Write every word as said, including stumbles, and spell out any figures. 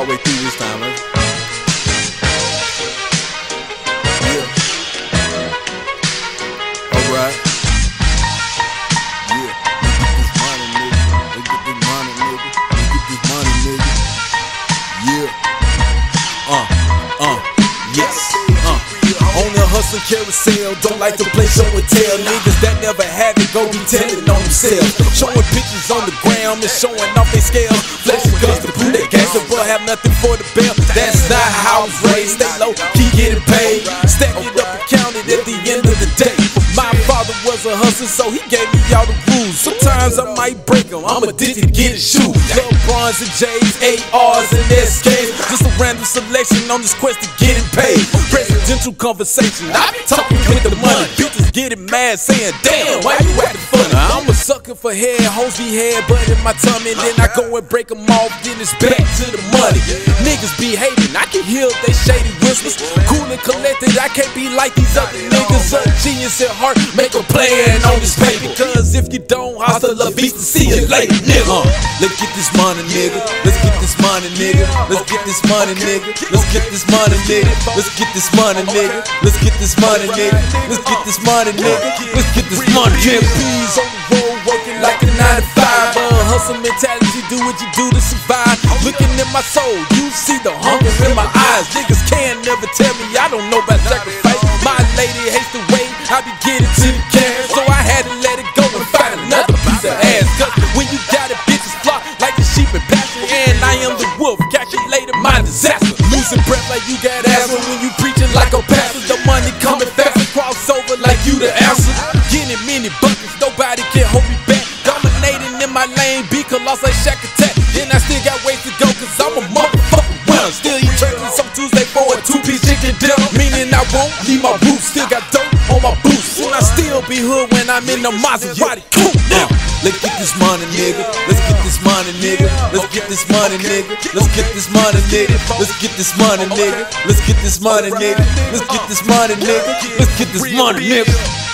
all the way through this time, man. Yeah. Alright. Yeah. Let's get this money, nigga. Let's get this money, nigga. Let's get this money, nigga. Yeah. Uh, uh, yes. Uh. On the hustle carousel, don't like to play show and tell. Niggas that never had it go be telling on themselves. Showing pictures on the ground and showing off their scales. Flashing guns to prove they gangster, but have nothing for the bell. That's not how it's raised. Stay low, keep getting paid. Stack it up and count it at the end of the day. My father was a hustler, so he gave me all the rules. Sometimes I might break them, I'm addicted to getting shoes. Love bronze and J's, A Rs and S Ks. Just a random selection on this quest to getting paid. Presidential conversation, I be talking with the money. Bitches getting mad saying, damn, why you acting funny? I'm a sucker for head, hoes be head, but in my tummy. Then I go and break them off, then it's back to the money. Niggas be hating, I can hear they shady whispers. Cool and collected, I can't be like these other niggas. A genius at heart, make a plan on this paper. Cause if you don't, hasta la vista, see you later, nigga. Uh, let's get this money, nigga. Let's get this money, nigga. Let's get this money, nigga. Let's get this money, nigga. Let's get this money, nigga. Let's get this money, nigga. Let's get this money, nigga. Let's get this money, nigga. P's on the road, working like a nine to five. Uh, hustle mentality, do what you do to survive. Looking in my soul, you see the hunger in my eyes. Niggas can never tell me I don't know about sacrifice. My lady hates the way I be getting to the cash, so I had to let it go and find another piece of ass. Cause when you got it, bitches flock like the sheep and pasture. And I am the wolf, calculated my disaster. Losing breath like you got asthma when you preaching like a pastor. The money coming fast and cross over like you the answer. Getting many buckets, nobody can hold me back. Dominating in my lane, be colossal like Shack Attack. Then I still got ways to go, cause I'm a motherfucking winner. Still eat turkeys some Tuesday for a two-piece chicken dinner. Meaning I won't leave my roots, still got dirt on my boots. And I still be hood when I'm in the Maserati coupe. Now, let's get this money, nigga. Let's get this money, nigga. Let's get this money, nigga. Let's get this money, nigga. Let's get this money, nigga. Let's get this money, nigga. Let's get this money, nigga. Let's get this money, nigga.